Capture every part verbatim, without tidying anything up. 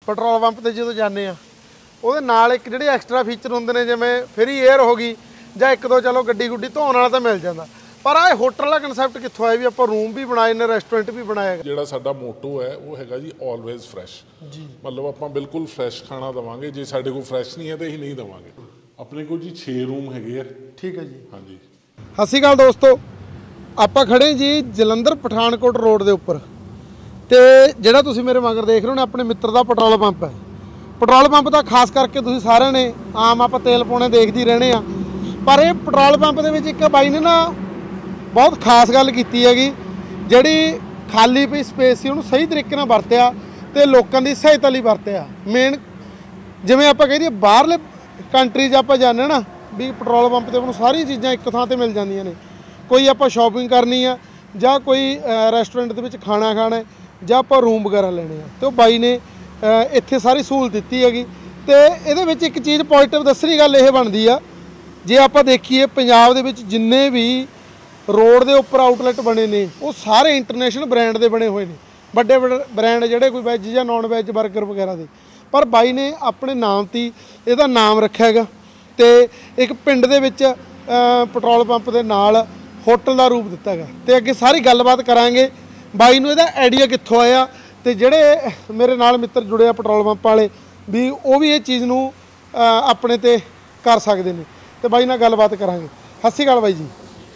Petrol pump ਤੇ ਜਦੋਂ ਜਾਂਦੇ ਆ ਉਹਦੇ ਨਾਲ ਇੱਕ ਜਿਹੜੇ ਐਕਸਟਰਾ ਫੀਚਰ ਹੁੰਦੇ ਨੇ ਜਿਵੇਂ ਫ੍ਰੀ 에ਅਰ ਹੋ ਗਈ ਜਾਂ ਇੱਕ ਦੋ ਚਲੋ ਗੱਡੀ ਗੁੱਡੀ ਧੋਣ ਵਾਲਾ ਤਾਂ ਮਿਲ ਜਾਂਦਾ, ਪਰ ਆਹ ਹੋਟਲ ਦਾ ਕਨਸੈਪਟ ਕਿੱਥੋਂ ਆਇਆ ਵੀ ਆਪਾਂ ਰੂਮ ਵੀ ਬਣਾਏ ਨੇ, ਰੈਸਟੋਰੈਂਟ ਵੀ ਬਣਾਇਆ? ਜਿਹੜਾ ਸਾਡਾ ਮੋਟੋ ਹੈ ਉਹ ਹੈਗਾ ਜੀ ਆਲਵੇਜ਼ ਫਰੈਸ਼ ਜੀ, ਮਤਲਬ ਆਪਾਂ ਬਿਲਕੁਲ ਫਰੈਸ਼ ਖਾਣਾ ਦੇਵਾਂਗੇ। ਜੇ ਸਾਡੇ ਕੋਲ ਫਰੈਸ਼ ਨਹੀਂ ਹੈ ਤਾਂ ਅਸੀਂ ਨਹੀਂ ਦੇਵਾਂਗੇ। ਆਪਣੇ ਕੋਲ ਜੀ ਛੇ ਰੂਮ ਹੈਗੇ ਆ। ਠੀਕ ਹੈ ਜੀ। ਹਾਂਜੀ, ਸਤਿ ਸ਼੍ਰੀ ਅਕਾਲ ਦੋਸਤੋ, ਆਪਾਂ ਖੜੇ ਜੀ ਜਲੰਧਰ ਪਠਾਨਕੋਟ ਰੋਡ ਦੇ ਉੱਪਰ, ਤੇ ਜਿਹੜਾ ਤੁਸੀਂ ਮੇਰੇ ਮਗਰ ਦੇਖ ਰਹੇ ਹੋ ਨਾ ਆਪਣੇ ਮਿੱਤਰ ਦਾ ਪੈਟਰੋਲ ਪੰਪ ਹੈ। ਪੈਟਰੋਲ ਪੰਪ ਦਾ ਖਾਸ ਕਰਕੇ ਤੁਸੀਂ ਸਾਰਿਆਂ ਨੇ ਆਮ ਆਪਾਂ ਤੇਲ ਪਾਉਣੇ ਦੇਖਦੇ ਹੀ ਰਹਿਣੇ ਆ, ਪਰ ਇਹ ਪੈਟਰੋਲ ਪੰਪ ਦੇ ਵਿੱਚ ਇੱਕ ਬਾਈ ਨੇ ਨਾ ਬਹੁਤ ਖਾਸ ਗੱਲ ਕੀਤੀ ਹੈਗੀ, ਜਿਹੜੀ ਖਾਲੀ ਪਈ ਸਪੇਸ ਸੀ ਉਹਨੂੰ ਸਹੀ ਤਰੀਕੇ ਨਾਲ ਵਰਤਿਆ ਤੇ ਲੋਕਾਂ ਦੀ ਸਹਾਇਤਾ ਲਈ ਵਰਤਿਆ। ਮੇਨ ਜਿਵੇਂ ਆਪਾਂ ਕਹਿ ਦਈਏ ਬਾਹਰਲੇ ਕੰਟਰੀ 'ਚ ਆਪਾਂ ਜਾਂਦੇ ਨਾ ਵੀ ਪੈਟਰੋਲ ਪੰਪ ਤੇ ਆਪਾਂ ਨੂੰ ਸਾਰੀਆਂ ਚੀਜ਼ਾਂ ਇੱਕ ਥਾਂ ਤੇ ਮਿਲ ਜਾਂਦੀਆਂ ਨੇ, ਕੋਈ ਆਪਾਂ ਸ਼ਾਪਿੰਗ ਕਰਨੀ ਆ ਜਾਂ ਕੋਈ ਰੈਸਟੋਰੈਂਟ ਦੇ ਵਿੱਚ ਖਾਣਾ ਖਾਣਾ ਜਾਂ ਆਪਾਂ ਰੂਮ ਵਗੈਰਾ ਲੈਣੇ ਆ, ਤੇ ਉਹ ਬਾਈ ਨੇ ਇੱਥੇ ਸਾਰੀ ਸਹੂਲਤ ਦਿੱਤੀ ਹੈਗੀ। ਤੇ ਇਹਦੇ ਵਿੱਚ ਇੱਕ ਚੀਜ਼ ਪੋਜ਼ਿਟਿਵ ਦੱਸਣੀ ਗੱਲ ਇਹ ਬਣਦੀ ਆ, ਜੇ ਆਪਾਂ ਦੇਖੀਏ ਪੰਜਾਬ ਦੇ ਵਿੱਚ ਜਿੰਨੇ ਵੀ ਰੋਡ ਦੇ ਉੱਪਰ ਆਊਟਲੈਟ ਬਣੇ ਨੇ ਉਹ ਸਾਰੇ ਇੰਟਰਨੈਸ਼ਨਲ ਬ੍ਰਾਂਡ ਦੇ ਬਣੇ ਹੋਏ ਨੇ, ਵੱਡੇ ਵੱਡੇ ਬ੍ਰਾਂਡ ਜਿਹੜੇ ਕੋਈ ਵੈਜ ਜਾਂ ਨੌਨ ਵੈਜ ਬਰਗਰ ਵਗੈਰਾ ਦੇ, ਪਰ ਬਾਈ ਨੇ ਆਪਣੇ ਨਾਮ ਤੇ ਇਹਦਾ ਨਾਮ ਰੱਖਿਆ ਹੈਗਾ ਤੇ ਇੱਕ ਪਿੰਡ ਦੇ ਵਿੱਚ ਪੈਟਰੋਲ ਪੰਪ ਦੇ ਨਾਲ ਹੋਟਲ ਦਾ ਰੂਪ ਦਿੱਤਾ ਹੈਗਾ। ਤੇ ਅੱਗੇ ਸਾਰੀ ਗੱਲਬਾਤ ਕਰਾਂਗੇ ਬਾਈ ਨੂੰ ਇਹਦਾ ਆਈਡੀਆ ਕਿੱਥੋਂ ਆਇਆ, ਤੇ ਜਿਹੜੇ ਮੇਰੇ ਨਾਲ ਮਿੱਤਰ ਜੁੜੇ ਆ ਪੈਟਰੋਲ ਪੰਪ ਵਾਲੇ ਵੀ ਉਹ ਵੀ ਇਹ ਚੀਜ਼ ਨੂੰ ਆਪਣੇ ਤੇ ਕਰ ਸਕਦੇ ਨੇ, ਤੇ ਬਾਈ ਨਾਲ ਗੱਲਬਾਤ ਕਰਾਂਗੇ। ਸਤਿ ਸ਼੍ਰੀ ਅਕਾਲ ਬਾਈ ਜੀ।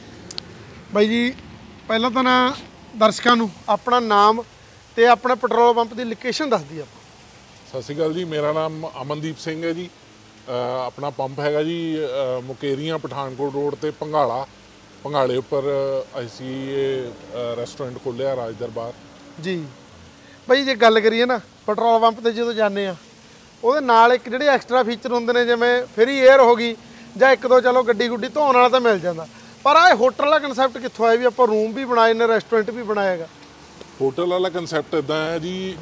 ਬਾਈ ਜੀ ਪਹਿਲਾਂ ਤਾਂ ਨਾ ਦਰਸ਼ਕਾਂ ਨੂੰ ਆਪਣਾ ਨਾਮ ਤੇ ਆਪਣਾ ਪੈਟਰੋਲ ਪੰਪ ਦੀ ਲੋਕੇਸ਼ਨ ਦੱਸ ਦਈਏ ਆਪਾਂ। ਸਤਿ ਸ਼੍ਰੀ ਅਕਾਲ ਜੀ, ਮੇਰਾ ਨਾਮ ਅਮਨਦੀਪ ਸਿੰਘ ਹੈ ਜੀ। ਆਪਣਾ ਪੰਪ ਹੈਗਾ ਜੀ ਮੁਕੇਰੀਆਂ ਪਠਾਨਕੋਟ ਰੋਡ ਤੇ ਭੰਗਾਲਾ, ਭੰਗਾਲੇ ਉੱਪਰ ਅਸੀਂ ਇਹ ਰੈਸਟੋਰੈਂਟ ਖੋਲ੍ਹਿਆ ਰਾਜ ਦਰਬਾਰ ਜੀ। ਬਾਈ ਜੇ ਗੱਲ ਕਰੀਏ ਨਾ ਪੈਟਰੋਲ ਪੰਪ ਤੇ ਜਦੋਂ ਜਾਂਦੇ ਆ ਉਹਦੇ ਨਾਲ ਇੱਕ ਜਿਹੜੇ ਐਕਸਟਰਾ ਫੀਚਰ ਹੁੰਦੇ ਨੇ ਜਿਵੇਂ ਫ੍ਰੀ 에ਅਰ ਹੋ ਗਈ ਜਾਂ ਇੱਕ ਦੋ ਚਲੋ ਗੱਡੀ ਗੁੱਡੀ ਧੋਣ ਵਾਲਾ ਤਾਂ ਮਿਲ ਜਾਂਦਾ, ਪਰ ਆਹ ਹੋਟਲ ਦਾ ਕਨਸੈਪਟ ਕਿੱਥੋਂ ਆਇਆ ਵੀ ਆਪਾਂ ਰੂਮ ਵੀ ਬਣਾਏ ਨੇ, ਰੈਸਟੋਰੈਂਟ ਵੀ ਬਣਾਇਆ ਹੈਗਾ? ਹੋਟਲ ਵਾਲਾ ਕਨਸੈਪਟ ਇੱਦਾਂ ਹੈ ਜੀ,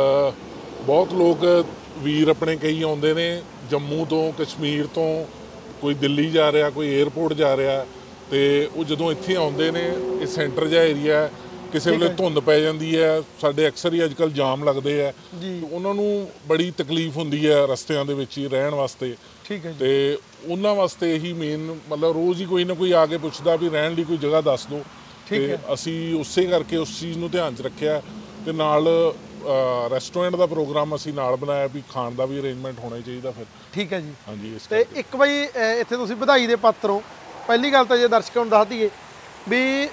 ਬਹੁਤ ਲੋਕ ਵੀਰ ਆਪਣੇ ਕਈ ਆਉਂਦੇ ਨੇ ਜੰਮੂ ਤੋਂ, ਕਸ਼ਮੀਰ ਤੋਂ, ਕੋਈ ਦਿੱਲੀ ਜਾ ਰਿਹਾ, ਕੋਈ ਏਅਰਪੋਰਟ ਜਾ ਰਿਹਾ, ਤੇ ਉਹ ਜਦੋਂ ਇੱਥੇ ਆਉਂਦੇ ਨੇ ਇਹ ਸੈਂਟਰ ਜਿਹਾ ਏਰੀਆ, ਕਿਸੇ ਵੇਲੇ ਧੁੰਦ ਪੈ ਜਾਂਦੀ ਹੈ, ਸਾਡੇ ਅਕਸਰ ਹੀ ਅੱਜ ਕੱਲ੍ਹ ਜਾਮ ਲੱਗਦੇ ਆ, ਉਹਨਾਂ ਨੂੰ ਬੜੀ ਤਕਲੀਫ ਹੁੰਦੀ ਹੈ ਰਸਤਿਆਂ ਦੇ ਵਿੱਚ ਹੀ ਰਹਿਣ ਵਾਸਤੇ। ਠੀਕ ਹੈ। ਤੇ ਉਹਨਾਂ ਵਾਸਤੇ ਇਹੀ ਮੇਨ ਮਤਲਬ ਰੋਜ਼ ਹੀ ਕੋਈ ਨਾ ਕੋਈ ਆ ਕੇ ਪੁੱਛਦਾ ਵੀ ਰਹਿਣ ਲਈ ਕੋਈ ਜਗ੍ਹਾ ਦੱਸ ਦਿਓ, ਤੇ ਅਸੀਂ ਉਸੇ ਕਰਕੇ ਉਸ ਚੀਜ਼ ਨੂੰ ਧਿਆਨ 'ਚ ਰੱਖਿਆ ਤੇ ਨਾਲ ਰੈਸਟੋਰੈਂਟ ਦਾ ਪ੍ਰੋਗਰਾਮ ਅਸੀਂ ਨਾਲ ਬਣਾਇਆ ਵੀ ਖਾਣ ਦਾ ਵੀ ਅਰੇਂਜਮੈਂਟ ਹੋਣਾ ਚਾਹੀਦਾ ਫਿਰ। ਠੀਕ ਹੈ ਜੀ। ਹਾਂਜੀ। ਤੇ ਇੱਕ ਬਾਈ ਇੱਥੇ ਤੁਸੀਂ ਵਧਾਈ ਦੇ ਪਾਤਰ ਹੋ। ਪਹਿਲੀ ਗੱਲ ਤਾਂ ਜੇ ਦਰਸ਼ਕਾਂ ਨੂੰ ਦੱਸ ਦਈਏ ਵੀ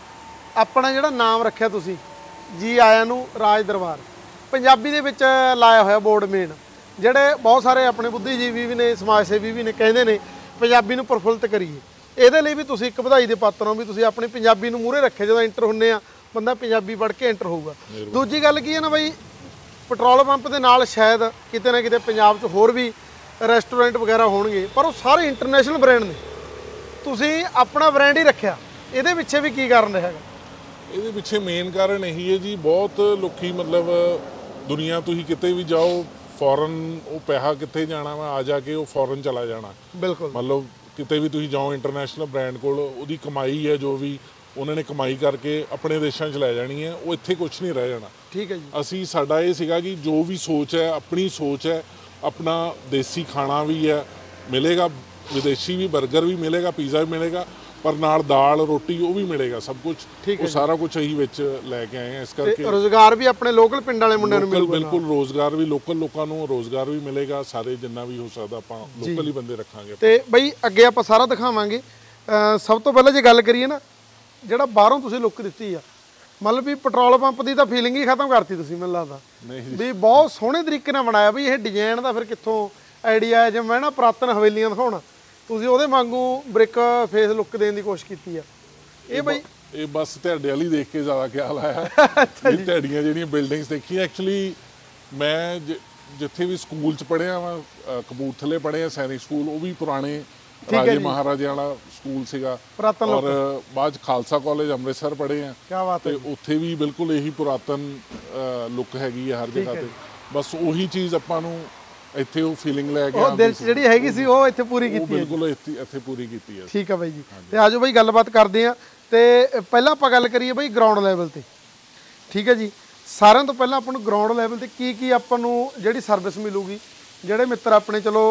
ਆਪਣਾ ਜਿਹੜਾ ਨਾਮ ਰੱਖਿਆ ਤੁਸੀਂ ਜੀ ਆਇਆਂ ਨੂੰ ਰਾਜ ਦਰਬਾਰ, ਪੰਜਾਬੀ ਦੇ ਵਿੱਚ ਲਾਇਆ ਹੋਇਆ ਬੋਰਡ ਮੇਨ, ਜਿਹੜੇ ਬਹੁਤ ਸਾਰੇ ਆਪਣੇ ਬੁੱਧੀਜੀਵੀ ਵੀ ਨੇ, ਸਮਾਜ ਸੇਵੀ ਵੀ ਨੇ, ਕਹਿੰਦੇ ਨੇ ਪੰਜਾਬੀ ਨੂੰ ਪ੍ਰਫੁੱਲਿਤ ਕਰੀਏ। ਇਹਦੇ ਲਈ ਵੀ ਤੁਸੀਂ ਇੱਕ ਵਧਾਈ ਦੇ ਪਾਤਰ ਹੋ ਵੀ ਤੁਸੀਂ ਆਪਣੀ ਪੰਜਾਬੀ ਨੂੰ ਮੂਹਰੇ ਰੱਖਿਆ, ਜਦੋਂ ਐਂਟਰ ਹੁੰਦੇ ਆ ਬੰਦਾ ਪੰਜਾਬੀ ਪੜ੍ਹ ਕੇ ਐਂਟਰ ਹੋਊਗਾ। ਦੂਜੀ ਗੱਲ ਕੀ ਹੈ ਨਾ ਬਾਈ, ਪੈਟਰੋਲ ਪੰਪ ਦੇ ਨਾਲ ਸ਼ਾਇਦ ਕਿਤੇ ਨਾ ਕਿਤੇ ਪੰਜਾਬ 'ਚ ਹੋਰ ਵੀ ਰੈਸਟੋਰੈਂਟ ਵਗੈਰਾ ਹੋਣਗੇ, ਪਰ ਉਹ ਸਾਰੇ ਇੰਟਰਨੈਸ਼ਨਲ ਬ੍ਰਾਂਡ ਨੇ, ਤੁਸੀਂ ਆਪਣਾ ਬ੍ਰਾਂਡ ਹੀ ਰੱਖਿਆ, ਇਹਦੇ ਪਿੱਛੇ ਵੀ ਕੀ ਕਾਰਨ ਹੈਗਾ? ਇਹਦੇ ਪਿੱਛੇ ਮੇਨ ਕਾਰਨ ਇਹੀ ਹੈ ਜੀ, ਬਹੁਤ ਲੋਕੀ ਮਤਲਬ ਦੁਨੀਆ ਤੁਸੀਂ ਕਿਤੇ ਵੀ ਜਾਓ, ਫੋਰਨ ਉਹ ਪੈਸਾ ਕਿੱਥੇ ਜਾਣਾ ਵਾ, ਆ ਜਾ ਕੇ ਉਹ ਫੋਰਨ ਚਲਾ ਜਾਣਾ। ਬਿਲਕੁਲ। ਮਤਲਬ ਕਿਤੇ ਵੀ ਤੁਸੀਂ ਜਾਓ ਇੰਟਰਨੈਸ਼ਨਲ ਬ੍ਰਾਂਡ ਕੋਲ, ਉਹਦੀ ਕਮਾਈ ਹੈ ਜੋ ਵੀ ਉਹਨਾਂ ਨੇ ਕਮਾਈ ਕਰਕੇ ਆਪਣੇ ਦੇਸ਼ਾਂ 'ਚ ਲੈ ਜਾਣੀ ਹੈ, ਉਹ ਇੱਥੇ ਕੁਛ ਨਹੀਂ ਰਹਿ ਜਾਣਾ। ਠੀਕ ਹੈ ਜੀ। ਅਸੀਂ ਸਾਡਾ ਇਹ ਸੀਗਾ ਕਿ ਜੋ ਵੀ ਸੋਚ ਹੈ, ਆਪਣੀ ਸੋਚ ਹੈ, ਆਪਣਾ ਦੇਸੀ ਖਾਣਾ ਵੀ ਹੈ ਮਿਲੇਗਾ, ਵਿਦੇਸ਼ੀ ਵੀ ਬਰਗਰ ਵੀ ਮਿਲੇਗਾ, ਪੀਜ਼ਾ ਵੀ ਮਿਲੇਗਾ, ਪਰ ਨਾਲ ਦਾਲ ਰੋਟੀ ਉਹ ਵੀ ਮਿਲੇਗਾ, ਸਭ ਕੁਝ। ਉਹ ਸਾਰਾ ਕੁਝ ਅਸੀਂ ਵਿੱਚ ਲੈ ਕੇ ਆਏ ਹਾਂ, ਇਸ ਕਰਕੇ ਰੋਜ਼ਗਾਰ ਵੀ ਆਪਣੇ ਲੋਕਲ ਪਿੰਡਾਂ ਵਾਲੇ ਮੁੰਡਿਆਂ ਨੂੰ ਮਿਲੂਗਾ। ਬਿਲਕੁਲ, ਰੋਜ਼ਗਾਰ ਵੀ ਲੋਕਲ ਲੋਕਾਂ ਨੂੰ ਰੋਜ਼ਗਾਰ ਵੀ ਮਿਲੇਗਾ, ਸਾਰੇ ਜਿੰਨਾ ਵੀ ਹੋ ਸਕਦਾ ਆਪਾਂ ਲੋਕਲ ਹੀ ਬੰਦੇ ਰੱਖਾਂਗੇ। ਤੇ ਬਈ ਅੱਗੇ ਆਪਾਂ ਸਾਰਾ ਦਿਖਾਵਾਂਗੇ। ਸਭ ਤੋਂ ਪਹਿਲਾਂ ਜੇ ਗੱਲ ਕਰੀਏ ਨਾ, ਜਿਹੜਾ ਬਾਹਰੋਂ ਤੁਸੀਂ ਲੁੱਕ ਦਿੱਤੀ ਆ, ਮਤਲਬ ਵੀ ਪੈਟਰੋਲ ਪੰਪ ਦੀ ਤਾਂ ਫੀਲਿੰਗ ਹੀ ਖਤਮ ਕਰਤੀ ਤੁਸੀਂ, ਮੈਨੂੰ ਲੱਗਦਾ ਵੀ ਬਹੁਤ ਸੋਹਣੇ ਤਰੀਕੇ ਨਾਲ ਬਣਾਇਆ। ਵੀ ਇਹ ਡਿਜ਼ਾਈਨ ਦਾ ਫਿਰ ਕਿੱਥੋਂ ਆਈਡੀਆ ਹੈ? ਜਿਵੇਂ ਮੈਂ ਨਾ ਪੁਰਾਤਨ ਹਵੇਲੀਆਂ ਦਿਖਾਉਣਾ, ਤੁਸੀਂ ਉਹਦੇ ਵਾਂਗੂ ਬ੍ਰਿਕ ਫੇਸ ਲੁੱਕ ਦੇਣ ਦੀ ਕੋਸ਼ਿਸ਼ ਕੀਤੀ ਆ। ਇਹ ਬਈ ਇਹ ਬਸ ਤੁਹਾਡੇ ਵਾਲੀ ਦੇਖ ਕੇ ਜ਼ਿਆਦਾ ਖਿਆਲ ਆਇਆ, ਇਹ ਤੁਹਾਡੀਆਂ ਜਿਹੜੀਆਂ ਬਿਲਡਿੰਗਸ ਦੇਖੀਆਂ। ਐਕਚੁਅਲੀ ਮੈਂ ਜਿੱਥੇ ਵੀ ਸਕੂਲ 'ਚ ਪੜ੍ਹਿਆ ਵਾ, ਕਪੂਰਥਲੇ ਪੜ੍ਹੇ ਆ ਸੈਨਿਕ ਸਕੂਲ, ਉਹ ਵੀ ਪੁਰਾਣੇ ਰਾਜੇ ਮਹਾਰਾਜਿਆਂ ਵਾਲਾ ਸਕੂਲ ਸੀਗਾ, ਔਰ ਬਾਅਦ 'ਚ ਖਾਲਸਾ ਕਾਲਜ ਅੰਮ੍ਰਿਤਸਰ ਪੜ੍ਹੇ ਆ, ਤੇ ਉੱਥੇ ਵੀ ਬਿਲਕੁਲ ਇਹੀ ਪੁਰਾਤਨ ਲੁੱਕ ਹੈਗੀ ਆ ਹਰ ਜਗ੍ਹਾ ਤੇ। ਬਸ ਉਹੀ ਚੀਜ਼ ਆਪਾਂ ਨੂੰ ਇੱਥੇ ਉਹ ਫੀਲਿੰਗ ਲੈ ਕੇ ਉਹ ਦਿਲ 'ਚ ਜਿਹੜੀ ਹੈਗੀ ਸੀ ਉਹ ਇੱਥੇ ਪੂਰੀ ਕੀਤੀ ਹੈ। ਬਿਲਕੁਲ ਇੱਥੇ ਪੂਰੀ ਕੀਤੀ ਹੈ। ਠੀਕ ਆ ਬਾਈ ਜੀ। ਤੇ ਆਜੋ ਬਾਈ ਗੱਲਬਾਤ ਕਰਦੇ ਆ। ਤੇ ਪਹਿਲਾਂ ਆਪਾਂ ਗੱਲ ਕਰੀਏ ਬਾਈ ਗਰਾਊਂਡ ਲੈਵਲ ਤੇ। ਠੀਕ ਹੈ ਜੀ। ਸਾਰਿਆਂ ਤੋਂ ਪਹਿਲਾਂ ਆਪਾਂ ਨੂੰ ਗਰਾਊਂਡ ਲੈਵਲ ਤੇ ਕੀ ਕੀ ਆਪਾਂ ਨੂੰ ਜਿਹੜੀ ਸਰਵਿਸ ਮਿਲੂਗੀ, ਜਿਹੜੇ ਮਿੱਤਰ ਆਪਣੇ ਚਲੋ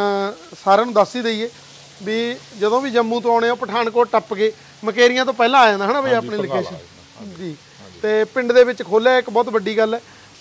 ਸਾਰਿਆਂ ਨੂੰ ਦੱਸ ਹੀ ਦਈਏ ਵੀ ਜਦੋਂ ਵੀ ਜੰਮੂ ਤੋਂ ਆਉਣੇ ਆ ਪਠਾਨਕੋਟ ਟੱਪ ਕੇ ਮਕੇਰੀਆਂ ਤੋਂ ਪਹਿਲਾਂ ਆ ਜਾਂਦਾ ਹੈ ਨਾ ਬਈ ਆਪਣੀ ਲੋਕੇਸ਼ਨ ਜੀ। ਤੇ ਪਿੰਡ ਦੇ ਵਿੱਚ ਖੋਲ੍ਹਿਆ ਇੱਕ ਬਹੁਤ ਵੱਡੀ ਗੱਲ ਹੈ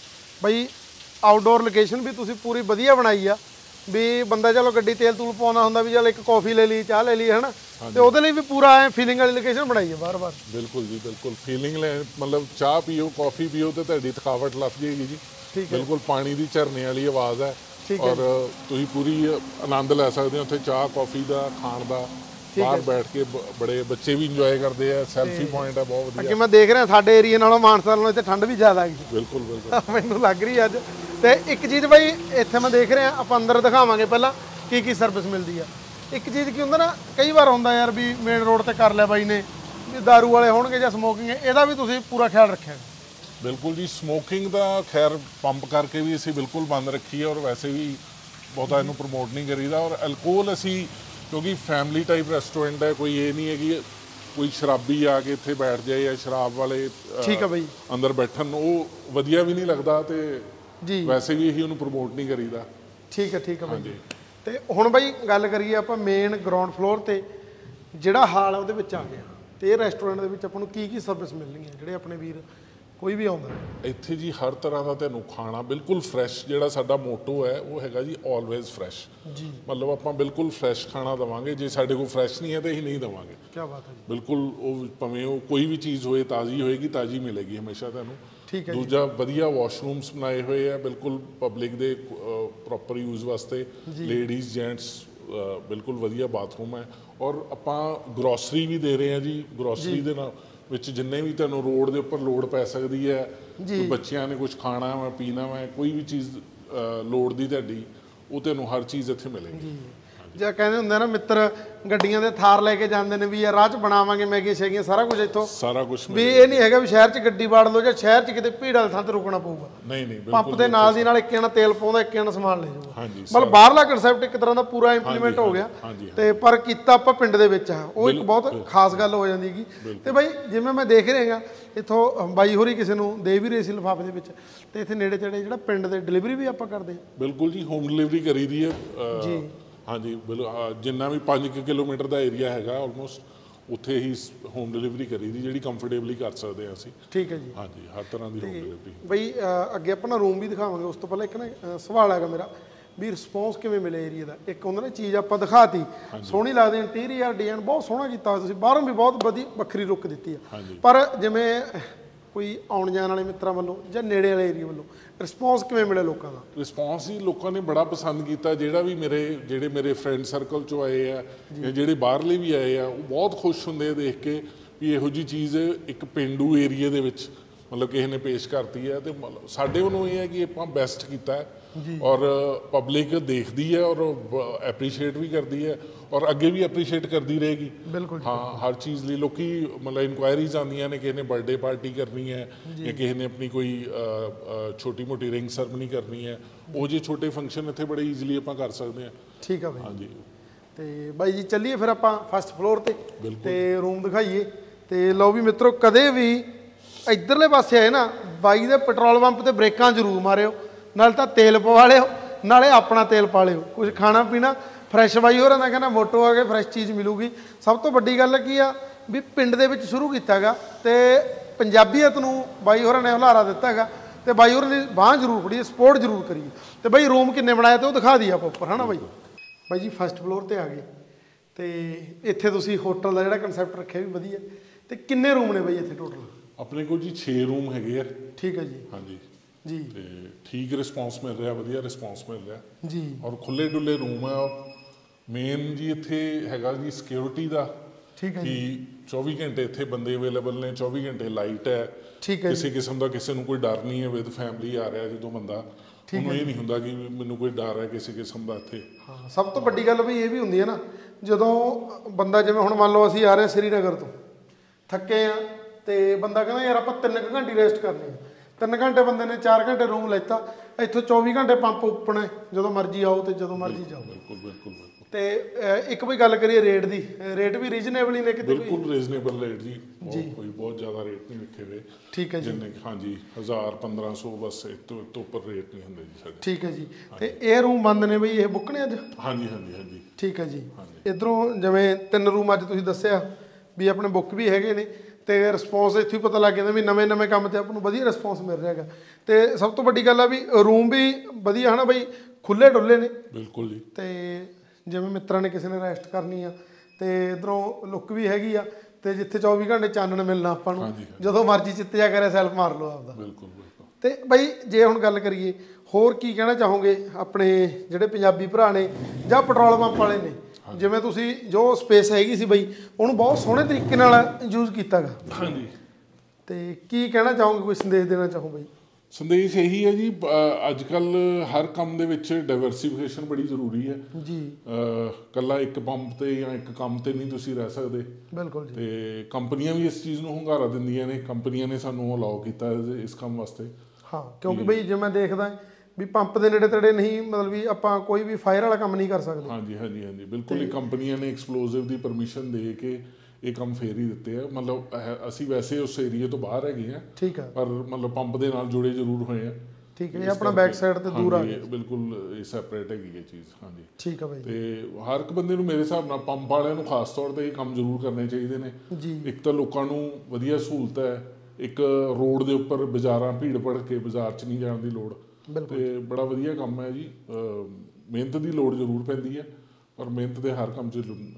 ਬਈ, ਆਊਟਡੋਰ ਲੋਕੇਸ਼ਨ ਵੀ ਤੁਸੀਂ ਪੂਰੀ ਵਧੀਆ ਬਣਾਈ ਆ ਵੀ ਬੰਦਾ ਚਲੋ ਗੱਡੀ ਤੇਲ ਤੂਲ ਪਾਉਣਾ ਹੁੰਦਾ ਵੀ ਚੱਲ ਇੱਕ ਕੌਫੀ ਲੈ ਲਈ, ਚਾਹ ਲੈ ਲਈ ਹੈ ਨਾ, ਤੇ ਉਹਦੇ ਲਈ ਵੀ ਪੂਰਾ ਐ ਫੀਲਿੰਗ ਵਾਲੀ ਲੋਕੇਸ਼ਨ ਬਣਾਈ ਹੈ ਬਾਰ ਬਾਰ। ਬਿਲਕੁਲ ਜੀ ਬਿਲਕੁਲ ਫੀਲਿੰਗ ਲੈ, ਮਤਲਬ ਚਾਹ ਪੀਓ ਕੌਫੀ ਪੀਓ ਤੇ ਤੁਹਾਡੀ ਥਕਾਵਟ ਲੱਥ ਜਾਏਗੀ ਜੀ। ਬਿਲਕੁਲ ਪਾਣੀ ਦੀ ਝਰਨੇ ਵਾਲੀ ਆਵਾਜ਼ ਹੈ ਔਰ ਤੁਸੀਂ ਪੂਰੀ ਆਨੰਦ ਲੈ ਸਕਦੇ ਹੋ ਉੱਥੇ ਚਾਹ ਕੌਫੀ ਦਾ, ਖਾਣ ਦਾ, ਬਾਹਰ ਬੈਠ ਕੇ ਬੜੇ ਬੱਚੇ ਵੀ ਇੰਜੋਏ ਕਰਦੇ ਆ, ਸੈਲਫੀ ਪੁਆਇੰਟ ਹੈ ਬਹੁਤ ਵਧੀਆ। ਅੱਗੇ ਮੈਂ ਦੇਖ ਰਿਹਾ ਸਾਡੇ ਏਰੀਆ ਨਾਲੋਂ ਮਾਨਸਾ ਨਾਲੋਂ ਇੱਥੇ ਠੰਡ ਵੀ ਜ਼ਿਆਦਾ ਹੈਗੀ। ਬਿਲਕੁਲ ਬਿਲਕੁਲ ਮੈਨੂੰ ਲੱਗ ਰਹੀ ਅੱਜ। ਤੇ ਇੱਕ ਚੀਜ਼ ਬਾਈ ਇੱਥੇ ਮੈਂ ਦੇਖ ਰਿਹਾ, ਆਪਾਂ ਅੰਦਰ ਦਿਖਾਵਾਂਗੇ ਪਹਿਲਾਂ ਕੀ ਕੀ ਸਰਵਿਸ ਮਿਲਦੀ ਆ। ਇੱਕ ਚੀਜ਼ ਕੀ ਹੁੰਦਾ ਨਾ, ਕਈ ਵਾਰ ਹੁੰਦਾ ਯਾਰ ਵੀ ਮੇਨ ਰੋਡ ਤੇ ਕਰ ਲਿਆ ਬਾਈ ਨੇ ਵੀ ਦਾਰੂ ਵਾਲੇ ਹੋਣਗੇ ਜਾਂ ਸਮੋਕਿੰਗ, ਇਹਦਾ ਵੀ ਤੁਸੀਂ ਪੂਰਾ ਖਿਆਲ ਰੱਖਿਆ? ਬਿਲਕੁਲ ਜੀ, ਸਮੋਕਿੰਗ ਦਾ ਖੈਰ ਪੰਪ ਕਰਕੇ ਵੀ ਅਸੀਂ ਬਿਲਕੁਲ ਬੰਦ ਰੱਖੀ ਹੈ ਔਰ ਵੈਸੇ ਵੀ ਬਹੁਤਾ ਇਹਨੂੰ ਪ੍ਰਮੋਟ ਨਹੀਂ ਕਰੀਦਾ। ਔਰ ਐਲਕੋਹਲ ਅਸੀਂ, ਕਿਉਂਕਿ ਫੈਮਿਲੀ ਟਾਈਪ ਰੈਸਟੋਰੈਂਟ ਹੈ, ਕੋਈ ਇਹ ਨਹੀਂ ਹੈ ਕਿ ਕੋਈ ਸ਼ਰਾਬੀ ਆ ਕੇ ਇੱਥੇ ਬੈਠ ਜਾਏ ਜਾਂ ਸ਼ਰਾਬ ਵਾਲੇ ਠੀਕ ਹੈ ਬਈ ਅੰਦਰ ਬੈਠਣ, ਉਹ ਵਧੀਆ ਵੀ ਨਹੀਂ ਲੱਗਦਾ ਤੇ ਜੀ ਵੈਸੇ ਵੀ ਇਹੀ ਉਹਨੂੰ ਪ੍ਰਮੋਟ ਨਹੀਂ ਕਰੀਦਾ। ਠੀਕ ਹੈ ਠੀਕ ਹੈ ਬਾਈ। ਤੇ ਹੁਣ ਬਾਈ ਗੱਲ ਕਰੀਏ ਆਪਾਂ ਮੇਨ ਗਰਾਊਂਡ ਫਲੋਰ ਤੇ ਜਿਹੜਾ ਹਾਲ ਆ ਉਹਦੇ ਵਿੱਚ ਆ ਗਿਆ, ਤੇ ਇਹ ਰੈਸਟੋਰੈਂਟ ਦੇ ਵਿੱਚ ਆਪਾਂ ਨੂੰ ਕੀ ਕੀ ਸਰਵਿਸ ਮਿਲਣੀ ਹੈ ਜਿਹੜੇ ਆਪਣੇ ਵੀਰ ਕੋਈ ਵੀ ਆਉਂਦਾ? ਇੱਥੇ ਜੀ ਹਰ ਤਰ੍ਹਾਂ ਦਾ ਤੁਹਾਨੂੰ ਖਾਣਾ ਬਿਲਕੁਲ ਫਰੈਸ਼, ਜਿਹੜਾ ਸਾਡਾ ਮੋਟੋ ਹੈ ਉਹ ਹੈਗਾ ਜੀ ਆਲਵੇਜ਼ ਫਰੈਸ਼ ਜੀ। ਮਤਲਬ ਆਪਾਂ ਬਿਲਕੁਲ ਫਰੈਸ਼ ਖਾਣਾ ਦੇਵਾਂਗੇ, ਜੇ ਸਾਡੇ ਕੋਲ ਫਰੈਸ਼ ਨਹੀਂ ਹੈ ਤਾਂ ਅਸੀਂ ਨਹੀਂ ਦੇਵਾਂਗੇ। ਕੀ ਬਾਤ ਹੈ ਜੀ। ਬਿਲਕੁਲ ਉਹ ਭਾਵੇਂ ਉਹ ਕੋਈ ਵੀ ਚੀਜ਼ ਹੋਏ ਤਾਜ਼ੀ ਹੋਏਗੀ, ਤਾਜ਼ੀ ਮਿਲੇਗੀ ਹਮੇਸ਼ਾ ਤੁਹਾਨੂੰ। ਠੀਕ ਹੈ। ਦੂਜਾ ਵਧੀਆ ਵਾਸ਼ਰੂਮਸ ਬਣਾਏ ਹੋਏ ਆ ਬਿਲਕੁਲ ਪਬਲਿਕ ਦੇ ਪ੍ਰੋਪਰ ਯੂਜ਼ ਵਾਸਤੇ, ਲੇਡੀਜ਼ ਜੈਂਟਸ ਬਿਲਕੁਲ ਵਧੀਆ ਬਾਥਰੂਮ ਹੈ। ਔਰ ਆਪਾਂ ਗਰੋਸਰੀ ਵੀ ਦੇ ਰਹੇ ਹਾਂ ਜੀ। ਗਰੋਸਰੀ ਦੇ ਨਾਲ ਵਿੱਚ ਜਿੰਨੇ ਵੀ ਤੁਹਾਨੂੰ ਰੋਡ ਦੇ ਉੱਪਰ ਲੋੜ ਪੈ ਸਕਦੀ ਹੈ, ਬੱਚਿਆਂ ਨੇ ਕੁਝ ਖਾਣਾ ਵਾ ਪੀਣਾ ਵਾ, ਕੋਈ ਵੀ ਚੀਜ਼ ਲੋੜ ਦੀ ਤੁਹਾਡੀ, ਉਹ ਤੁਹਾਨੂੰ ਹਰ ਚੀਜ਼ ਇੱਥੇ ਮਿਲੇਗੀ। ਜਾਂ ਕਹਿੰਦੇ ਹੁੰਦੇ ਨਾ ਮਿੱਤਰ ਗੱਡੀਆਂ ਦੇ ਥਾਰ ਲੈ ਕੇ ਜਾਂਦੇ ਨੇ ਵੀ ਯਾਰ ਰਾਹ 'ਚ ਬਣਾਵਾਂਗੇ ਮੈਗੀਆਂ ਸ਼ੈਗੀਆਂ, ਸਾਰਾ ਕੁਝ ਇੱਥੋਂ ਸਾਰਾ ਕੁਝ ਵੀ ਇਹ ਨਹੀਂ ਹੈਗਾ ਵੀ ਸ਼ਹਿਰ 'ਚ ਗੱਡੀ ਵਾੜ ਲਓ ਜਾਂ ਸ਼ਹਿਰ 'ਚ ਕਿਤੇ ਭੀੜ ਵਾਲੇ ਥਾਂ ਤੇ ਰੁਕਣਾ ਪਊਗਾ। ਨਹੀਂ ਨਹੀਂ ਪੰਪ ਦੇ ਨਾਲ ਦੀ ਨਾਲ ਇੱਕ ਜਣਾ ਤੇਲ ਪਾਉਂਦਾ, ਇੱਕ ਜਣਾ ਸਮਾਨ ਲੈ ਜਾਊਗਾ। ਹਾਂਜੀ, ਮਤਲਬ ਬਾਹਰਲਾ ਕਨਸੈਪਟ ਇੱਕ ਤਰ੍ਹਾਂ ਦਾ ਪੂਰਾ ਇੰਪਲੀਮੈਂਟ ਹੋ ਗਿਆ, ਤੇ ਪਰ ਕੀਤਾ ਆਪਾਂ ਪਿੰਡ ਦੇ ਵਿੱਚ ਆ, ਉਹ ਇੱਕ ਬਹੁਤ ਖਾਸ ਗੱਲ ਹੋ ਜਾਂਦੀ ਹੈਗੀ। ਤੇ ਬਾਈ ਜਿਵੇਂ ਮੈਂ ਦੇਖ ਰਿਹਾ ਇੱਥੋਂ ਬਾਈ ਹੋਰੀ ਕਿਸੇ ਨੂੰ ਦੇ ਵੀ ਰਹੇ ਸੀ ਲਿਫਾਫੇ ਦੇ ਵਿੱਚ, ਤੇ ਇੱਥੇ ਨੇੜੇ ਤੇੜੇ ਜਿਹੜਾ ਪਿੰਡ ਦੇ ਡਿਲੀਵਰੀ ਵੀ ਆਪਾਂ ਕਰਦੇ ਹਾਂ? ਬਿਲਕੁਲ ਜੀ, ਹੋਮ ਡਿਲੀਵਰੀ ਕਰੀ ਦੀ ਹੈ ਜੀ। ਹਾਂਜੀ ਬਿਲਕੁਲ, ਜਿੰਨਾ ਵੀ ਪੰਜ ਕਿਲੋਮੀਟਰ ਦਾ ਏਰੀਆ ਹੈਗਾ ਆਲਮੋਸਟ, ਉੱਥੇ ਹੀ ਹੋਮ ਡਿਲੀਵਰੀ ਕਰੀ ਦੀ ਜਿਹੜੀ ਕੰਫਰਟੇਬਲੀ ਕਰ ਸਕਦੇ ਹਾਂ ਅਸੀਂ। ਠੀਕ ਹੈ ਜੀ। ਹਾਂਜੀ ਹਰ ਤਰ੍ਹਾਂ ਦੀ ਹੋਮ ਡਿਲੀਵਰੀ। ਬਈ ਅੱਗੇ ਆਪਾਂ ਨਾ ਰੂਮ ਵੀ ਦਿਖਾਵਾਂਗੇ, ਉਸ ਤੋਂ ਪਹਿਲਾਂ ਇੱਕ ਨਾ ਸਵਾਲ ਹੈਗਾ ਮੇਰਾ ਵੀ ਰਿਸਪੌਂਸ ਕਿਵੇਂ ਮਿਲੇ ਏਰੀਆ ਦਾ? ਇੱਕ ਹੁੰਦਾ ਨਾ ਚੀਜ਼ ਆਪਾਂ ਦਿਖਾਤੀ ਸੋਹਣੀ ਲੱਗਦੀ, ਇੰਟੀਰੀਅਰ ਡਿਜ਼ਾਈਨ ਬਹੁਤ ਸੋਹਣਾ ਕੀਤਾ ਹੋਇਆ ਤੁਸੀਂ, ਬਾਹਰੋਂ ਵੀ ਬਹੁਤ ਵਧੀਆ ਵੱਖਰੀ ਲੁੱਕ ਦਿੱਤੀ ਆ, ਪਰ ਜਿਵੇਂ ਕੋਈ ਆਉਣ ਜਾਣ ਵਾਲੇ ਮਿੱਤਰਾਂ ਵੱਲੋਂ ਜਾਂ ਨੇੜੇ ਵਾਲੇ ਏਰੀਆ ਵੱਲੋਂ ਰਿਸਪੌਂਸ ਕਿਵੇਂ ਮਿਲਿਆ ਲੋਕਾਂ ਦਾ? ਰਿਸਪੌਂਸ ਹੀ ਲੋਕਾਂ ਨੇ ਬੜਾ ਪਸੰਦ ਕੀਤਾ। ਜਿਹੜਾ ਵੀ ਮੇਰੇ ਜਿਹੜੇ ਮੇਰੇ ਫਰੈਂਡ ਸਰਕਲ 'ਚੋਂ ਆਏ ਆ ਜਾਂ ਜਿਹੜੇ ਬਾਹਰਲੇ ਵੀ ਆਏ ਆ, ਉਹ ਬਹੁਤ ਖੁਸ਼ ਹੁੰਦੇ ਆ ਦੇਖ ਕੇ ਵੀ ਇਹੋ ਜਿਹੀ ਚੀਜ਼ ਇੱਕ ਪੇਂਡੂ ਏਰੀਏ ਦੇ ਵਿੱਚ ਮਤਲਬ ਕਿਸੇ ਨੇ ਪੇਸ਼ ਕਰਤੀ ਹੈ। ਤੇ ਸਾਡੇ ਵੱਲੋਂ ਇਹ ਹੈ ਕਿ ਆਪਾਂ ਬੈਸਟ ਕੀਤਾ ਹੈ ਔਰ ਪਬਲਿਕ ਦੇਖਦੀ ਹੈ ਔਰ ਐਪਰੀਸ਼ੀਏਟ ਵੀ ਕਰਦੀ ਹੈ ਔਰ ਅੱਗੇ ਵੀ ਐਪਰੀਸ਼ੀਏਟ ਕਰਦੀ ਰਹੇਗੀ। ਬਿਲਕੁਲ ਹਾਂ, ਹਰ ਚੀਜ਼ ਲਈ ਲੋਕੀ ਮਤਲਬ ਇਨਕੁਆਇਰੀਜ਼ ਆਉਂਦੀਆਂ ਨੇ, ਕਿਸੇ ਨੇ ਬਰਥਡੇ ਪਾਰਟੀ ਕਰਨੀ ਹੈ ਜਾਂ ਕਿਸੇ ਨੇ ਆਪਣੀ ਕੋਈ ਛੋਟੀ ਮੋਟੀ ਰਿੰਗ ਸੈਰਮਨੀ ਕਰਨੀ ਹੈ, ਉਹ ਜੇ ਛੋਟੇ ਫੰਕਸ਼ਨ ਇੱਥੇ ਬੜੇ ਈਜ਼ੀਲੀ ਆਪਾਂ ਕਰ ਸਕਦੇ ਹਾਂ। ਠੀਕ ਆ ਬਾਈ। ਹਾਂਜੀ ਤੇ ਬਾਈ ਜੀ ਚੱਲੀਏ ਫਿਰ ਆਪਾਂ ਫਸਟ ਫਲੋਰ ਤੇ ਤੇ ਰੂਮ ਦਿਖਾਈਏ। ਤੇ ਲਓ ਵੀ ਮਿੱਤਰੋ, ਕਦੇ ਵੀ ਇੱਧਰਲੇ ਪਾਸੇ ਆਏ ਨਾ, ਬਾਈ ਦੇ ਪੈਟਰੋਲ ਪੰਪ ਤੇ ਬ੍ਰੇਕਾਂ ਜ਼ਰੂਰ ਮਾਰਿਓ, ਨਾਲੇ ਤਾਂ ਤੇਲ ਪਵਾ ਲਿਓ ਨਾਲੇ ਆਪਣਾ ਤੇਲ ਪਾ ਲਿਓ, ਕੁਝ ਖਾਣਾ ਪੀਣਾ ਫਰੈਸ਼। ਬਾਈ ਹੋਰਾਂ ਦਾ ਕਹਿੰਦਾ ਮੋਟੋ ਆ ਕੇ ਫਰੈਸ਼ ਚੀਜ਼ ਮਿਲੂਗੀ। ਸਭ ਤੋਂ ਵੱਡੀ ਗੱਲ ਕੀ ਆ ਵੀ ਪਿੰਡ ਦੇ ਵਿੱਚ ਸ਼ੁਰੂ ਕੀਤਾ ਹੈਗਾ ਤੇ ਪੰਜਾਬੀਅਤ ਨੂੰ ਬਾਈ ਹੋਰਾਂ ਨੇ ਹੁਲਾਰਾ ਦਿੱਤਾ ਹੈਗਾ, ਤੇ ਬਾਈ ਹੋਰਾਂ ਦੀ ਬਾਂਹ ਜ਼ਰੂਰ ਫੜੀਏ, ਸਪੋਰਟ ਜ਼ਰੂਰ ਕਰੀਏ। ਤੇ ਬਾਈ ਰੂਮ ਕਿੰਨੇ ਬਣਾਏ ਤੇ ਉਹ ਦਿਖਾ ਦਈਏ ਆਪਾਂ ਉੱਪਰ, ਹੈ ਨਾ ਬਾਈ? ਬਾਈ ਜੀ ਫਸਟ ਫਲੋਰ ਤੇ ਆ ਗਏ ਤੇ ਇੱਥੇ ਤੁਸੀਂ ਹੋਟਲ ਦਾ ਜਿਹੜਾ ਕਨਸੈਪਟ ਰੱਖਿਆ ਵੀ ਵਧੀਆ। ਤੇ ਕਿੰਨੇ ਰੂਮ ਨੇ ਬਾਈ ਇੱਥੇ ਟੋਟਲ? ਆਪਣੇ ਕੋਲ ਜੀ ਛੇ ਰੂਮ ਹੈਗੇ ਆ। ਠੀਕ ਹੈ ਜੀ। ਹਾਂਜੀ ਜੀ। ਤੇ ਠੀਕ ਰਿਸਪੌਂਸ ਮਿਲ ਰਿਹਾ, ਵਧੀਆ ਰਿਸਪੌਂਸ ਮਿਲ ਰਿਹਾ ਜੀ। ਔਰ ਖੁੱਲੇ ਡੁੱਲੇ ਰੂਮ ਆ। ਮੇਨ ਜੀ ਇੱਥੇ ਹੈਗਾ ਜੀ ਸਿਕਿਉਰਿਟੀ ਦਾ। ਠੀਕ ਹੈ ਕਿ ਚੌਵੀ ਘੰਟੇ ਇੱਥੇ ਬੰਦੇ ਅਵੇਲੇਬਲ ਨੇ, ਚੌਵੀ ਘੰਟੇ ਲਾਈਟ ਹੈ। ਠੀਕ ਹੈ। ਕਿਸੇ ਕਿਸਮ ਦਾ ਕਿਸੇ ਨੂੰ ਕੋਈ ਡਰ ਨਹੀਂ ਹੈ। ਵਿਦ ਫੈਮਿਲੀ ਆ ਰਿਹਾ ਜਦੋਂ ਬੰਦਾ, ਉਹਨੂੰ ਇਹ ਨਹੀਂ ਹੁੰਦਾ ਕਿ ਮੈਨੂੰ ਕੋਈ ਡਰ ਹੈ ਕਿਸੇ ਕਿਸਮ ਦਾ ਇੱਥੇ। ਹਾਂ, ਸਭ ਤੋਂ ਵੱਡੀ ਗੱਲ ਬਈ ਇਹ ਵੀ ਹੁੰਦੀ ਹੈ ਨਾ, ਜਦੋਂ ਬੰਦਾ ਜਿਵੇਂ ਹੁਣ ਮੰਨ ਲਓ ਅਸੀਂ ਆ ਰਹੇ ਸ੍ਰੀਨਗਰ ਤੋਂ, ਥੱਕੇ ਆ ਤੇ ਬੰਦਾ ਕਹਿੰਦਾ ਯਾਰ ਆਪਾਂ ਤਿੰਨ ਕੁ ਘੰਟੇ ਰੈਸਟ ਕਰਨੀ ਹੈ, ਤਿੰਨ ਘੰਟੇ ਬੰਦੇ ਨੇ ਚਾਰ ਘੰਟੇ ਰੂਮ ਲੈਤਾ, ਇੱਥੋਂ ਚੌਵੀ ਘੰਟੇ ਪੰਪ ਓਪਨ ਹੈ, ਜਦੋਂ ਮਰਜ਼ੀ ਆਓ ਤੇ ਜਦੋਂ ਮਰਜ਼ੀ ਜਾਓ। ਬਿਲਕੁਲ ਬਿਲਕੁਲ ਬਿਲਕੁਲ। ਤੇ ਅਹ, ਇੱਕ ਵੀ ਗੱਲ ਕਰੀਏ ਰੇਟ ਦੀ, ਰੇਟ ਵੀ ਰੀਜ਼ਨੇਬਲ ਹੀ ਨੇ ਕਿਤੇ? ਬਿਲਕੁਲ ਰੀਜ਼ਨੇਬਲ ਰੇਟ ਜੀ, ਬਹੁਤ ਕੋਈ ਬਹੁਤ ਜ਼ਿਆਦਾ ਰੇਟ ਨਹੀਂ ਰੱਖੇ ਹੋਏ। ਠੀਕ ਹੈ ਜੀ। ਜਿੰਨੇ ਹਾਂਜੀ ਹਜ਼ਾਰ ਪੰਦਰਾਂ ਸੌ ਬਸ, ਇਸ ਤੋਂ ਇਸ ਤੋਂ ਉੱਪਰ ਰੇਟ ਨਹੀਂ ਹੁੰਦੇ ਜੀ ਸਾਡੇ। ਠੀਕ ਹੈ ਜੀ। ਤੇ ਇਹ ਰੂਮ ਬੰਦ ਨੇ ਬਈ, ਇਹ ਬੁੱਕ ਨੇ ਅੱਜ? ਹਾਂਜੀ ਹਾਂਜੀ ਹਾਂਜੀ। ਠੀਕ ਹੈ ਜੀ। ਇੱਧਰੋਂ ਜਿਵੇਂ ਤਿੰਨ ਰੂਮ ਅੱਜ ਤੁਸੀਂ ਦੱਸਿਆ ਵੀ ਆਪਣੇ ਬੁੱਕ ਵੀ ਹੈਗੇ ਨੇ, ਤੇ ਰਿਸਪੌਂਸ ਇੱਥੇ ਹੀ ਪਤਾ ਲੱਗ ਜਾਂਦਾ ਵੀ ਨਵੇਂ ਨਵੇਂ ਕੰਮ ਤੇ ਆਪਾਂ ਨੂੰ ਵਧੀਆ ਰਿਸਪੌਂਸ ਮਿਲ ਰਿਹਾ ਹੈਗਾ। ਤੇ ਸਭ ਤੋਂ ਵੱਡੀ ਗੱਲ ਆ ਵੀ ਰੂਮ ਵੀ ਵਧੀਆ ਹੈ ਨਾ ਬਈ, ਖੁੱਲੇ ਡੁੱਲੇ ਨੇ। ਬਿਲਕੁਲ ਜੀ। ਤੇ ਜਿਵੇਂ ਮਿੱਤਰਾਂ ਨੇ ਕਿਸੇ ਨੇ ਰੈਸਟ ਕਰਨੀ ਆ, ਤੇ ਇਧਰੋਂ ਲੁੱਕ ਵੀ ਹੈਗੀ ਆ, ਤੇ ਜਿੱਥੇ ਚੌਵੀ ਘੰਟੇ ਚਾਨਣ ਮਿਲਣਾ ਆਪਾਂ ਨੂੰ, ਜਦੋਂ ਮਰਜ਼ੀ ਚਿੱਤ ਜਾ ਕਰੇ ਸੈਲਫ ਮਾਰ ਲਓ ਆਪਦਾ। ਬਿਲਕੁਲ ਬਿਲਕੁਲ। ਤੇ ਬਈ ਜੇ ਹੁਣ ਗੱਲ ਕਰੀਏ ਹੋਰ ਕੀ ਕਹਿਣਾ ਚਾਹੋਗੇ ਆਪਣੇ ਜਿਹੜੇ ਪੰਜਾਬੀ ਭਰਾ ਨੇ ਜਾਂ ਪੈਟਰੋਲ ਪੰਪ ਵਾਲੇ ਨੇ, ਜਿਵੇਂ ਤੁਸੀਂ ਜੋ ਸਪੇਸ ਹੈਗੀ ਸੀ ਬਈ ਉਹਨੂੰ ਬਹੁਤ ਸੋਹਣੇ ਤਰੀਕੇ ਨਾਲ ਯੂਜ਼ ਕੀਤਾਗਾ। ਹਾਂਜੀ। ਤੇ ਕੀ ਕਹਿਣਾ ਚਾਹੋਗੇ, ਕੋਈ ਸੰਦੇਸ਼ ਦੇਣਾ ਚਾਹੋ ਬਈ? ਸੰਦੇਸ਼ ਇਹੀ ਹੈ ਜੀ, ਅੱਜ ਕੱਲ ਹਰ ਕੰਮ ਦੇ ਵਿੱਚ ਡਾਇਵਰਸੀਫਿਕੇਸ਼ਨ ਬੜੀ ਜ਼ਰੂਰੀ ਹੈ ਜੀ। ਕੱਲਾ ਇੱਕ ਪੰਪ ਤੇ ਜਾਂ ਇੱਕ ਕੰਮ ਤੇ ਨਹੀਂ ਤੁਸੀਂ ਰਹਿ ਸਕਦੇ। ਬਿਲਕੁਲ ਜੀ। ਤੇ ਕੰਪਨੀਆਂ ਵੀ ਇਸ ਚੀਜ਼ ਨੂੰ ਹੁੰਗਾਰਾ ਦਿੰਦੀਆਂ ਨੇ, ਕੰਪਨੀਆਂ ਨੇ ਸਾਨੂੰ ਅਲਾਓ ਕੀਤਾ ਇਸ ਕੰਮ ਵਾਸਤੇ। ਹਾਂ, ਕਿਉਂਕਿ ਬਈ ਜੇ ਮੈਂ ਦੇਖਦਾ ਵੀ ਪੰਪ ਦੇ ਨੇੜੇ ਤੇੜੇ ਨਹੀਂ, ਮਤਲਬ ਵੀ ਆਪਾਂ ਕੋਈ ਵੀ ਫਾਇਰ ਵਾਲਾ ਕੰਮ ਨਹੀਂ ਕਰ ਸਕਦੇ। ਹਾਂਜੀ ਹਾਂਜੀ ਹਾਂਜੀ ਬਿਲਕੁਲ ਹੀ। ਕੰਪਨੀਆਂ ਨੇ ਐਕਸਪਲੋਸਿਵ ਦੀ ਪਰਮਿਸ਼ਨ ਦੇ ਕੇ ਇਹ ਕੰਮ ਫੇਰ ਹੀ ਦਿੱਤੇ ਆ। ਮਤਲਬ ਅਸੀਂ ਵੈਸੇ ਉਸ ਏਰੀਏ ਤੋਂ ਬਾਹਰ ਹੈਗੇ ਆ। ਠੀਕ ਆ। ਪਰ ਮਤਲਬ ਪੰਪ ਦੇ ਨਾਲ ਜੁੜੇ ਜ਼ਰੂਰ ਹੋਏ ਆ। ਠੀਕ ਹੈ। ਇਹ ਆਪਣਾ ਬੈਕ ਸਾਈਡ ਤੇ ਦੂਰ ਆ ਗਿਆ। ਬਿਲਕੁਲ ਇਹ ਸੈਪਰੇਟ ਹੈਗੀ ਇਹ ਚੀਜ਼। ਹਾਂਜੀ। ਠੀਕ ਆ ਬਾਈ। ਤੇ ਹਰ ਇੱਕ ਬੰਦੇ ਨੂੰ ਮੇਰੇ ਹਿਸਾਬ ਨਾਲ ਪੰਪ ਵਾਲਿਆਂ ਨੂੰ ਖਾਸ ਤੌਰ ਤੇ ਇਹ ਕੰਮ ਜ਼ਰੂਰ ਕਰਨੇ ਚਾਹੀਦੇ ਨੇ ਜੀ। ਇੱਕ ਤਾਂ ਲੋਕਾਂ ਨੂੰ ਵਧੀਆ ਸਹੂਲਤ ਹੈ, ਇੱਕ ਰੋਡ ਦੇ ਉੱਪਰ ਬਾਜ਼ਾਰਾਂ ਭੀੜ ਭੜ ਕੇ ਬਾਜ਼ਾਰ 'ਚ ਨਹੀਂ ਜਾਣ ਦੀ ਲੋੜ। ਤੇ ਬੜਾ ਵਧੀਆ ਕੰਮ ਹੈ ਜੀ। ਮਿਹਨਤ ਦੀ ਲੋੜ ਜ਼ਰੂਰ ਪੈਂਦੀ ਹੈ, ਪਰ ਮਿਹਨਤ ਦੇ ਹਰ ਕੰਮ 'ਚ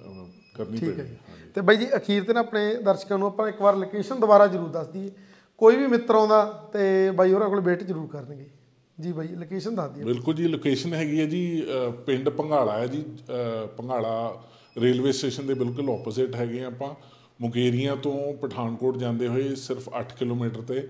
ਕਰਨੀ ਪੈਂਦੀ ਹੈ। ਤੇ ਬਾਈ ਜੀ ਅਖੀਰ ਤੇ ਨਾ ਆਪਣੇ ਦਰਸ਼ਕਾਂ ਨੂੰ ਆਪਾਂ ਇੱਕ ਵਾਰ ਲੋਕੇਸ਼ਨ ਦੁਬਾਰਾ ਜ਼ਰੂਰ ਦੱਸ ਦਈਏ, ਕੋਈ ਵੀ ਮਿੱਤਰ ਆਉਂਦਾ ਤੇ ਬਾਈ ਹੋਰਾਂ ਕੋਲ ਵਿਜ਼ਿਟ ਜ਼ਰੂਰ ਕਰਨਗੇ ਜੀ। ਬਾਈ ਲੋਕੇਸ਼ਨ ਦੱਸ ਦਈਏ। ਬਿਲਕੁਲ ਜੀ। ਲੋਕੇਸ਼ਨ ਹੈਗੀ ਹੈ ਜੀ ਪਿੰਡ ਭੰਗਾਲਾ ਹੈ ਜੀ। ਭੰਗਾਲਾ ਰੇਲਵੇ ਸਟੇਸ਼ਨ ਦੇ ਬਿਲਕੁਲ ਆਪੋਜ਼ਿਟ ਹੈਗੇ ਆ ਆਪਾਂ। ਮੁਕੇਰੀਆਂ ਤੋਂ ਪਠਾਨਕੋਟ ਜਾਂਦੇ ਹੋਏ ਸਿਰਫ ਅੱਠ ਕਿਲੋਮੀਟਰ ਤੇ,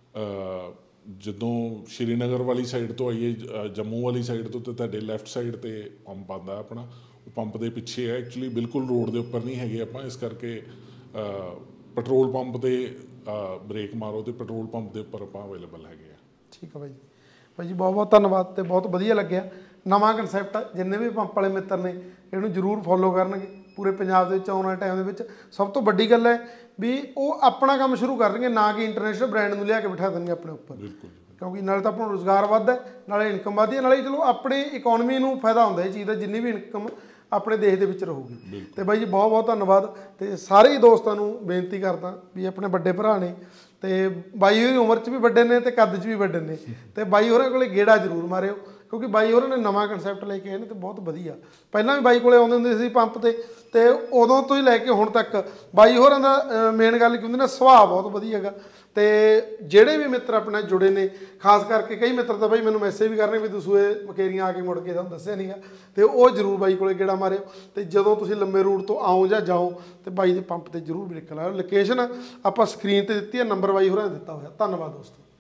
ਜਦੋਂ ਸ਼੍ਰੀਨਗਰ ਵਾਲੀ ਸਾਈਡ ਤੋਂ ਆਈਏ ਜੰਮੂ ਵਾਲੀ ਸਾਈਡ ਤੋਂ, ਤੇ ਤੁਹਾਡੇ ਲੈਫਟ ਸਾਈਡ ਤੇ ਪੰਪ ਆਉਂਦਾ ਆਪਣਾ। ਉਹ ਪੰਪ ਦੇ ਪਿੱਛੇ ਹੈ ਐਕਚੁਅਲੀ, ਬਿਲਕੁਲ ਰੋਡ ਦੇ ਉੱਪਰ ਨਹੀਂ ਹੈਗੇ ਆਪਾਂ। ਇਸ ਕਰਕੇ ਪੈਟਰੋਲ ਪੰਪ 'ਤੇ ਬ੍ਰੇਕ ਮਾਰੋ ਤੇ ਪੈਟਰੋਲ ਪੰਪ ਦੇ ਉੱਪਰ ਆਪਾਂ ਅਵੇਲੇਬਲ ਹੈਗੇ ਆ। ਠੀਕ ਆ ਬਾਈ ਜੀ। ਭਾਈ ਜੀ ਬਹੁਤ ਬਹੁਤ ਧੰਨਵਾਦ, ਤੇ ਬਹੁਤ ਵਧੀਆ ਲੱਗਿਆ। ਨਵਾਂ ਕਨਸੈਪਟ ਆ, ਜਿੰਨੇ ਵੀ ਪੰਪ ਵਾਲੇ ਮਿੱਤਰ ਨੇ ਇਹਨੂੰ ਜ਼ਰੂਰ ਫੋਲੋ ਕਰਨਗੇ। ਪੂਰੇ ਪੰਜਾਬ ਦੇ ਵਿੱਚ ਆਉਣ ਵਾਲੇ ਟਾਈਮ ਦੇ ਵਿੱਚ ਸਭ ਤੋਂ ਵੱਡੀ ਗੱਲ ਹੈ ਵੀ ਉਹ ਆਪਣਾ ਕੰਮ ਸ਼ੁਰੂ ਕਰਨਗੇ, ਨਾ ਕਿ ਇੰਟਰਨੈਸ਼ਨਲ ਬ੍ਰਾਂਡ ਨੂੰ ਲਿਆ ਕੇ ਬਿਠਾ ਦੇਣਗੇ ਆਪਣੇ ਉੱਪਰ। ਬਿਲਕੁਲ। ਕਿਉਂਕਿ ਨਾਲੇ ਤਾਂ ਆਪਾਂ ਨੂੰ ਰੁਜ਼ਗਾਰ ਵੱਧਦਾ, ਨਾਲੇ ਇਨਕਮ ਵੱਧਦੀ ਹੈ, ਨਾਲੇ ਚਲੋ ਆਪਣੀ ਇਕੋਨਮੀ ਨੂੰ ਫਾਇਦਾ ਹੁੰਦਾ ਇਹ ਚੀਜ਼ ਦਾ, ਜਿੰਨੀ ਵੀ ਇਨਕਮ ਆਪਣੇ ਦੇਸ਼ ਦੇ ਵਿੱਚ ਰਹੂਗੀ। ਤੇ ਬਾਈ ਜੀ ਬਹੁਤ ਬਹੁਤ ਧੰਨਵਾਦ। ਤੇ ਸਾਰੇ ਹੀ ਦੋਸਤਾਂ ਨੂੰ ਬੇਨਤੀ ਕਰਦਾ ਵੀ ਆਪਣੇ ਵੱਡੇ ਭਰਾ ਨੇ, ਤੇ ਬਾਈ ਹੋਰੀ ਉਮਰ 'ਚ ਵੀ ਵੱਡੇ ਨੇ ਤੇ ਕੱਦ 'ਚ ਵੀ ਵੱਡੇ ਨੇ, ਤੇ ਬਾਈ ਹੋਰਾਂ ਕੋਲੇ ਗੇੜਾ ਜ਼ਰੂਰ ਮਾਰਿਓ, ਕਿਉਂਕਿ ਬਾਈ ਹੋਰਾਂ ਨੇ ਨਵਾਂ ਕਨਸੈਪਟ ਲੈ ਕੇ ਆਏ ਨੇ ਤੇ ਬਹੁਤ ਵਧੀਆ। ਪਹਿਲਾਂ ਵੀ ਬਾਈ ਕੋਲੇ ਆਉਂਦੇ ਹੁੰਦੇ ਸੀ ਪੰਪ ਤੇ, ਤੇ ਉਦੋਂ ਤੋਂ ਹੀ ਲੈ ਕੇ ਹੁਣ ਤੱਕ ਬਾਈ ਹੋਰਾਂ ਦਾ ਮੇਨ ਗੱਲ ਕੀ ਹੁੰਦੀ ਨਾ, ਸੁਭਾਅ ਬਹੁਤ ਵਧੀਆ ਹੈਗਾ। ਤੇ ਜਿਹੜੇ ਵੀ ਮਿੱਤਰ ਆਪਣੇ ਨਾਲ ਜੁੜੇ ਨੇ, ਖਾਸ ਕਰਕੇ ਕਈ ਮਿੱਤਰ ਤਾਂ ਬਾਈ ਮੈਨੂੰ ਮੈਸੇਜ ਵੀ ਕਰਨੇ ਵੀ ਤੁਸੀਂ ਇਹ ਮੁਕੇਰੀਆਂ ਆ ਕੇ ਮੁੜ ਕੇ ਤੁਹਾਨੂੰ ਦੱਸਿਆ ਨਹੀਂਗਾ, ਤੇ ਉਹ ਜ਼ਰੂਰ ਬਾਈ ਕੋਲੇ ਗੇੜਾ ਮਾਰਿਓ। ਤੇ ਜਦੋਂ ਤੁਸੀਂ ਲੰਮੇ ਰੂਟ ਤੋਂ ਆਓ ਜਾਂ ਜਾਓ ਤੇ ਬਾਈ ਦੇ ਪੰਪ ਤੇ ਜ਼ਰੂਰ ਬ੍ਰੇਕ ਲਾਓ। ਲੋਕੇਸ਼ਨ ਆਪਾਂ ਸਕਰੀਨ ਤੇ ਦਿੱਤੀ ਹੈ, ਨੰਬਰ ਬਾਈ ਹੋਰਾਂ ਨੇ ਦਿੱਤਾ ਹੋਇਆ। ਧੰਨਵਾਦ ਦੋਸਤੋ।